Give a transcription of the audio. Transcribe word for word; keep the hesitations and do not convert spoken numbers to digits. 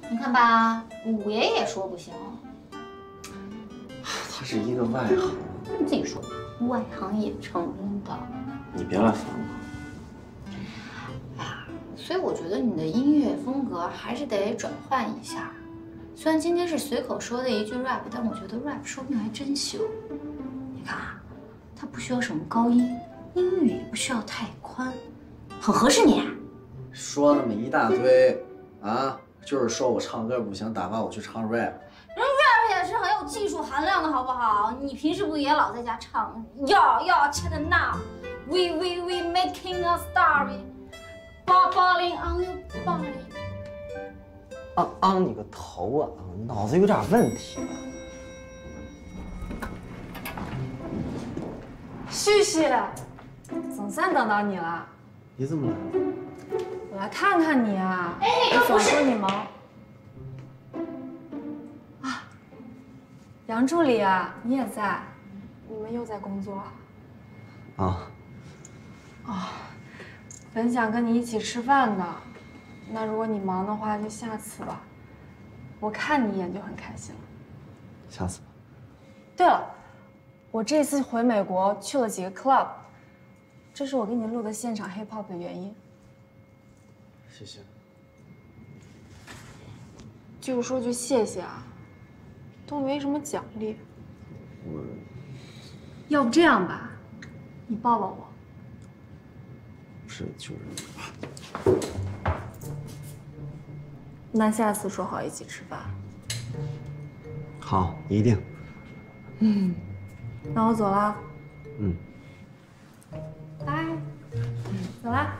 你看吧，五爷也说不行。 他是一个外行， 你自己说，外行也承认的。 你别来烦我。 哎呀，所以我觉得你的音乐风格还是得转换一下。虽然今天是随口说的一句 rap， 但我觉得 rap 说不定还真行。你看啊，它不需要什么高音，音域也不需要太宽，很合适你。 说那么一大堆，啊，就是说我唱歌不行，打发我去唱 rap。 人 rap 也是很有技术含量的，好不好？你平时不也老在家唱要要 check it now， we we we making a story，balling on your body。 昂昂你个头啊！脑子有点问题。 旭旭，总算等到你了。 你怎么来了？ 我来看看你啊。 哎，那个不是说你忙。啊，杨助理啊，你也在？你们又在工作啊？ 啊。 哦，本想跟你一起吃饭的。那如果你忙的话，就下次吧。我看你一眼就很开心了。 下次吧。 对了，我这次回美国去了几个 club， 这是我给你录的现场 hip hop 的原因。 谢谢。 就说句谢谢啊，都没什么奖励。 我。 要不这样吧，你抱抱我。 不是，就是。 那下次说好一起吃饭。 好，一定。 嗯，那我走了。 嗯。 拜。走啦。